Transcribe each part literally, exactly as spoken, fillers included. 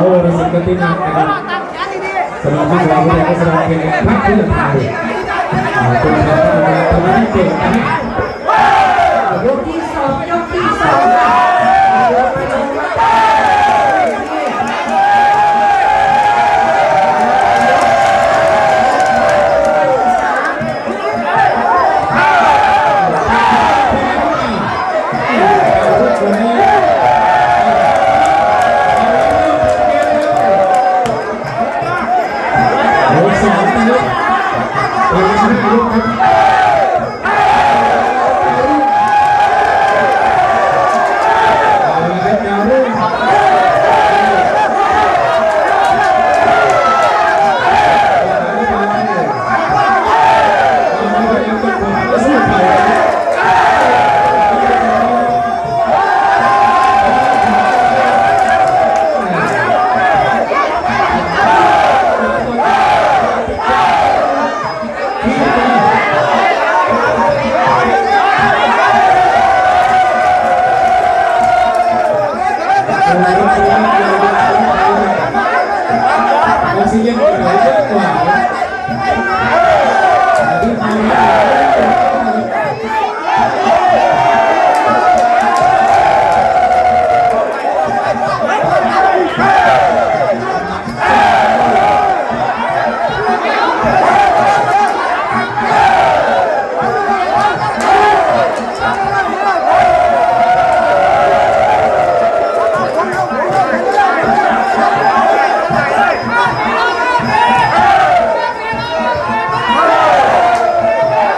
เราสิกตินักนะครับสำหรับผู้ชมที่ได้แสดงเป็นพรรคเพื่อไทยคุณทำงานทำงานเก่งนะยกที่สองยกที่สองเ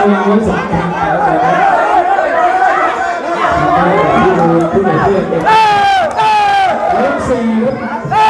ระวังไว้สองทางแล้วแต่นะผู้ดูผู้ใหญ่เพื่อนเด็กเลขสี่ครับ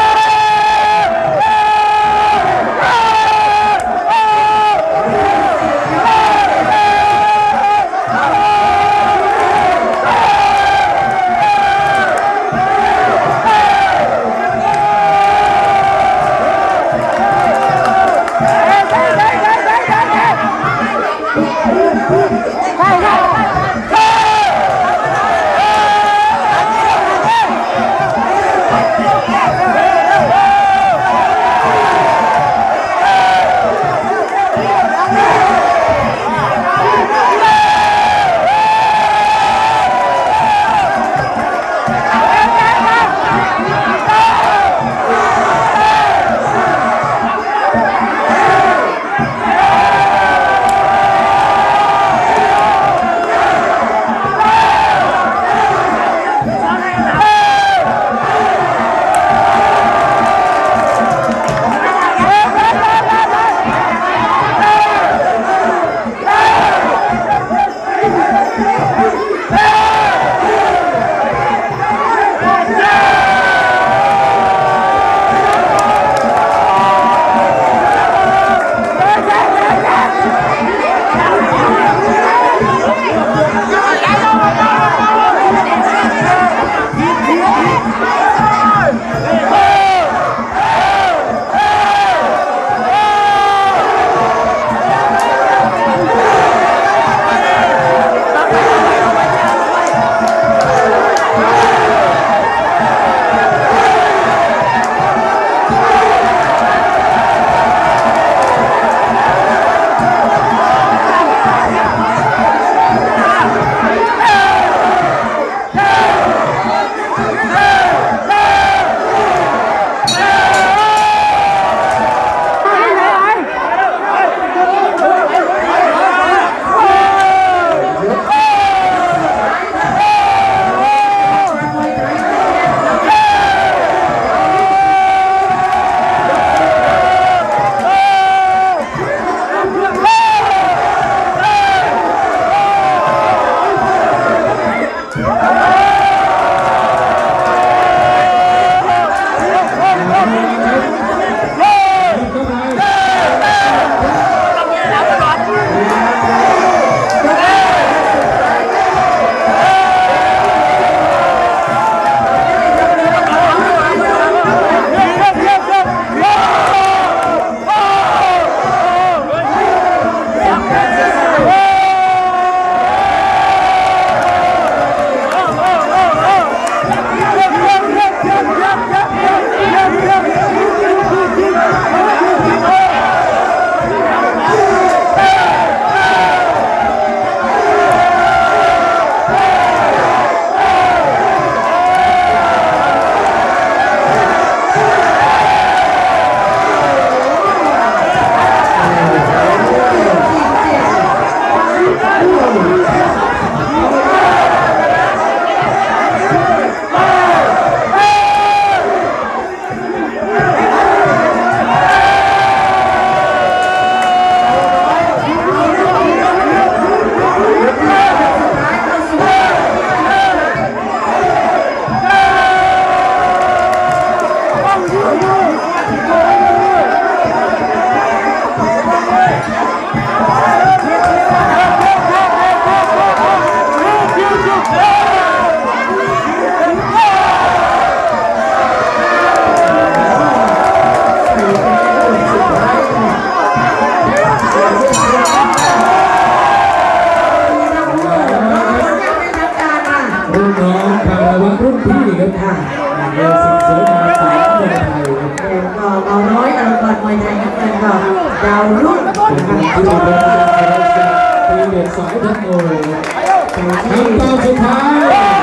ดาวรุ่งนะครับที่เราเดินทางไปตีเด็ดสายทั้งโอ้คำตอบสุดท้าย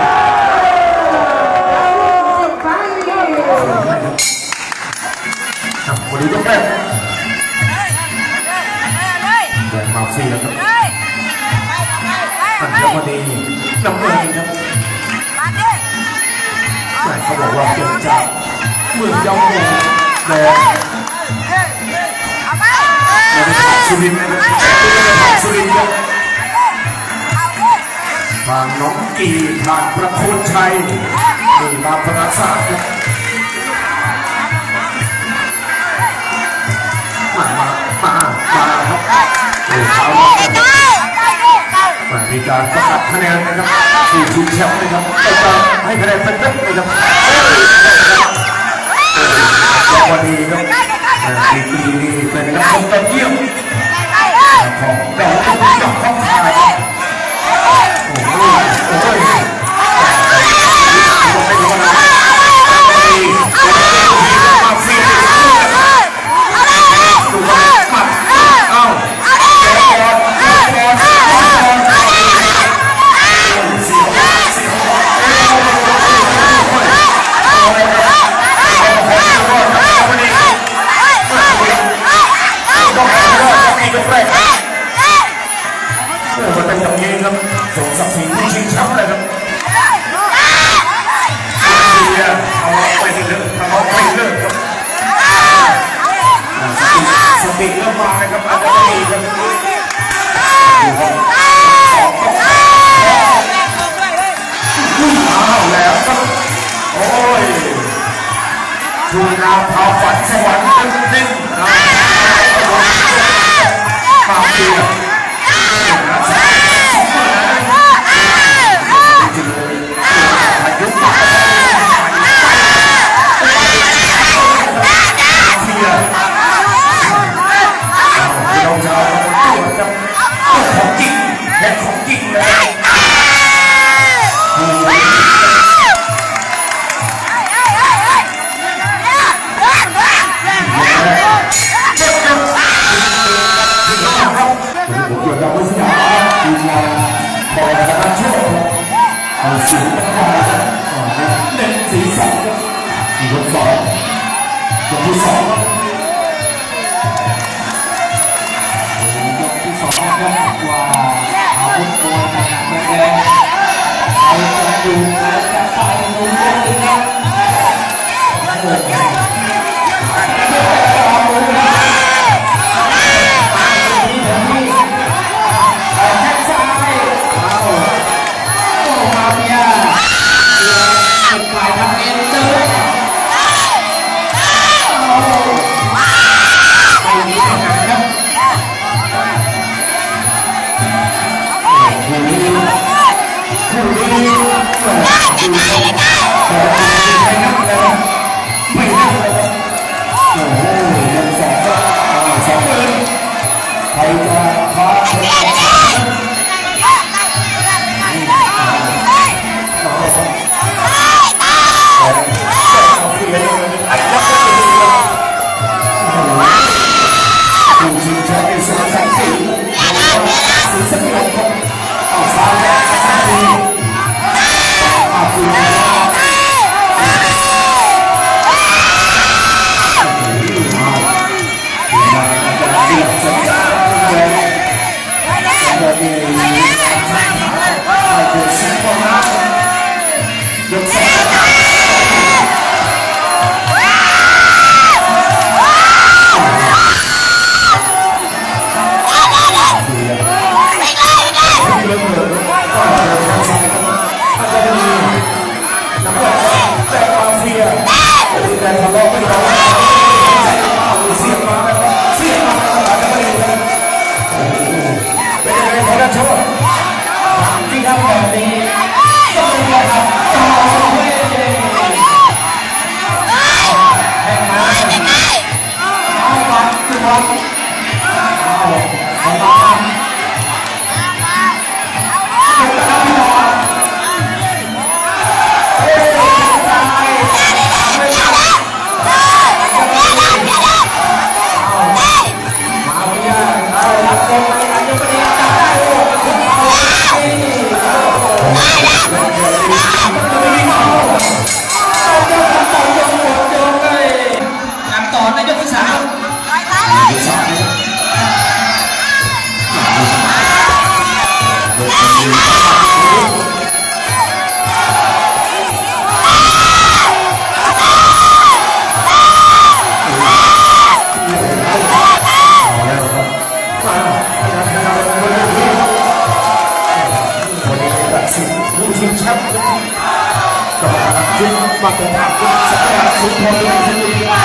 วันนี้ต้องแรกแดงมาซีแล้วครับอัญมณีน้ำเงินครับแต่เขาบอกว่าเป็นจากเมืองยองแดงแดงในจังหวัดสุรินทร์นะครับสุรินทร์ครับางน้องกีทางประโคนชัยมีมาพนักศาสตร์มามามามาครับเอามามีการประกาศคะแนนนะครับผู้ชิงแชมป์นะครับจะให้คะแนนเป็นเต็มนะครับวันนี้ครับปีปีนี้เป็นนักชมยอดเยี่ยมของดาวรุ่งยอดข้องไทยโอ้โหโอ้ยมันเป็นอย่างนี้ครับสมศักดิ์ศรีผู้ชิงแชมป์เลยครับเชียร์เอาไปเลิกเอาไปเลิกครับสติเริ่มมานะครับอาจจะไม่ดีครับเอาแล้วครับโอ้ยดูนาพาฝันสวรรค์เต้นๆมาเชียร์ของจริงและของจริงเลยสีตะการเน้นสีสันครับยกสองยกที่สองยกที่สองครับว่าอาวุธตัวหนักแรงเอาจะดูแล้วจะไปดูได้ครับโอ้โหเว่าจะทำได้สำหรับทุกคนเลยทีเดียว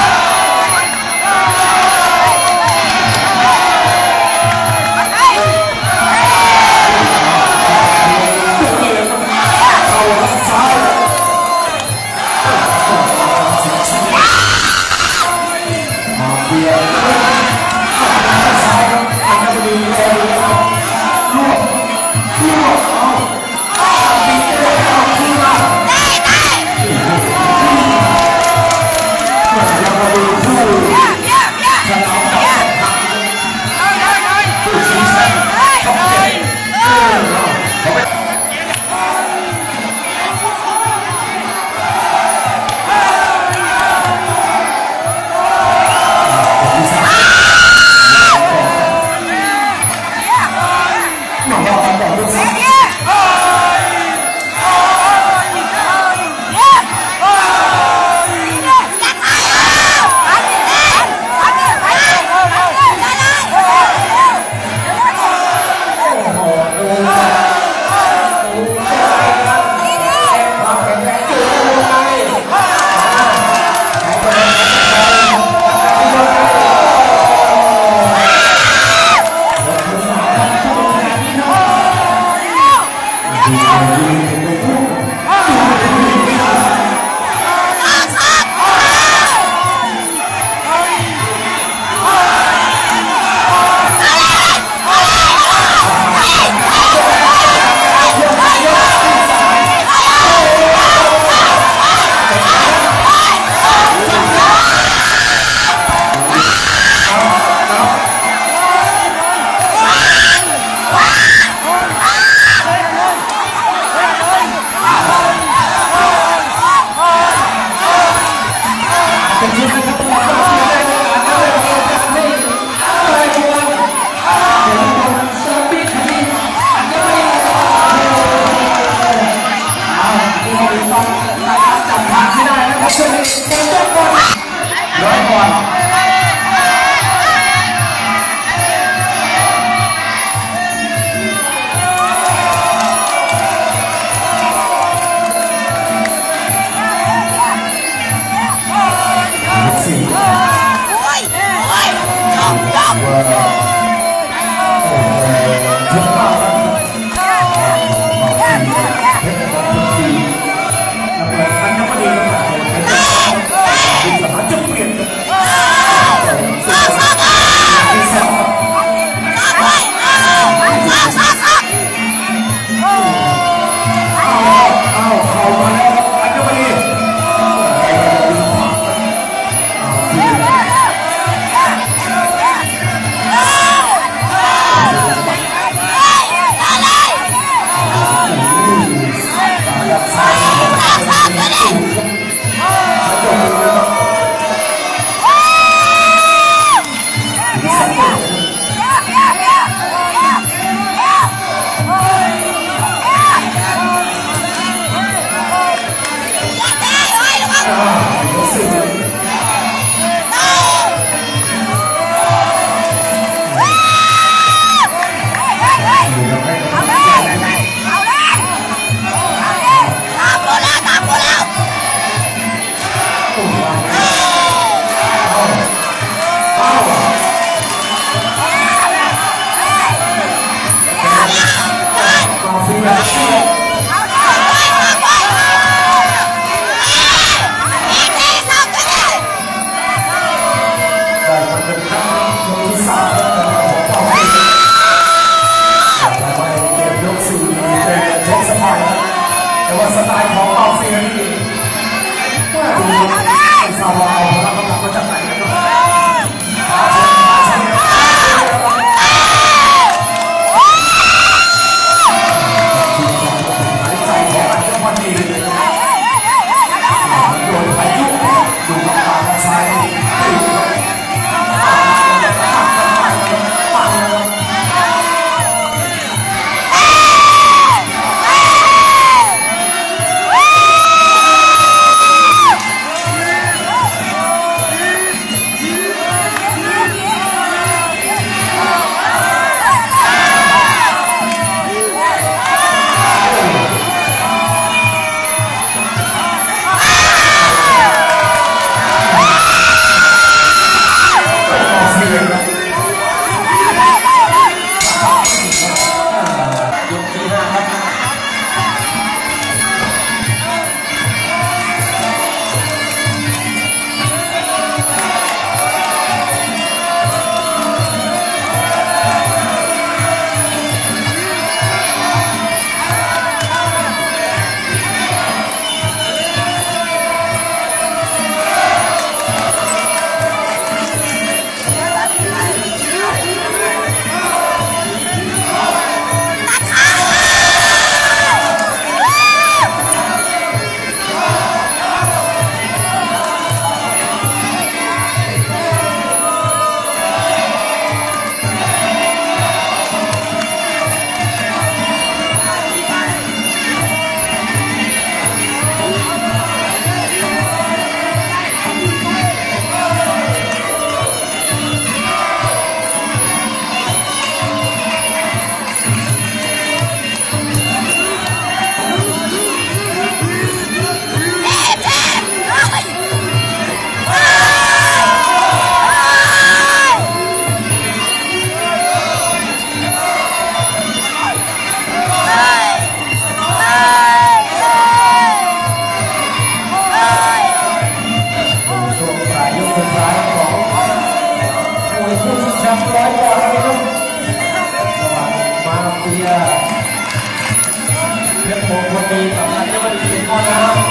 เพชรมงคลดีกับนายกบริษัทพ่อน้ำ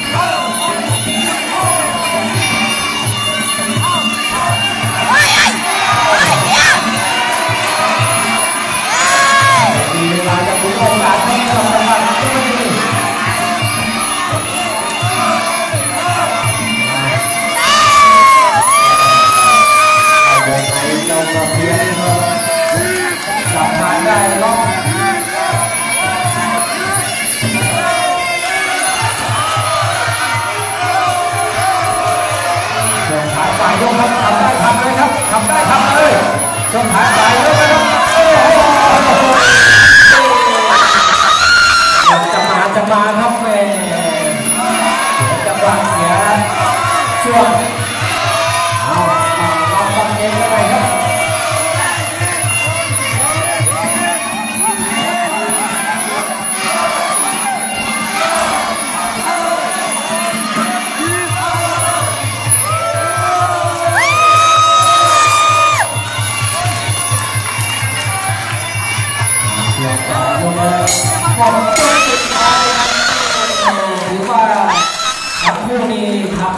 มีเวลาจะคุยโอกาสให้กับทางบ้านก็ไม่มีวงในเจ้าประเพียรจับทางได้ล็อกส่งขาฝ่ายยกครับทำได้ทำเลยครับทำได้ทำเลยส่งขาฝ่ายยกนะครับโอ้โหจะมาจะมาครับแม่จะวางเสียช่วงเอาเอาตั้งเกมกันไปครับผมต้นสุดท้ายถือว่าทั้งคู่นี้ทำ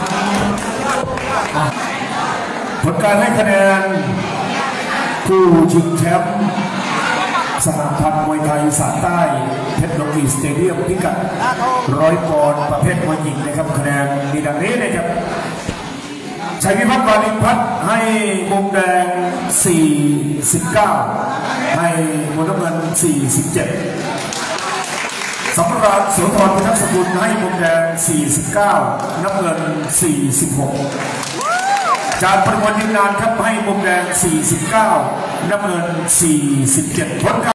ผลการให้คะแนนผู้ชิงแชมป์สหพันธ์มวยไทยอีสานใต้เพชรโลกีสเตเดียมพิกัดร้อยปอนด์ประเภทมวยหญิงนะครับคะแนนมีดังนี้นะครับชัยพิพัฒน์วานิพัฒน์ให้มุมแดงสี่สิบเก้าให้มุมน้ำเงินสี่สิบเจ็ดสำราญโสธรพิทักษ์สกุลให้มุมแดงสี่สิบเก้าน้ำเงินสี่สิบหกจากประมวลยิงนานครับให้มุมแดงสี่สิบเก้าน้ำเงินสี่สิบเจ็ดผล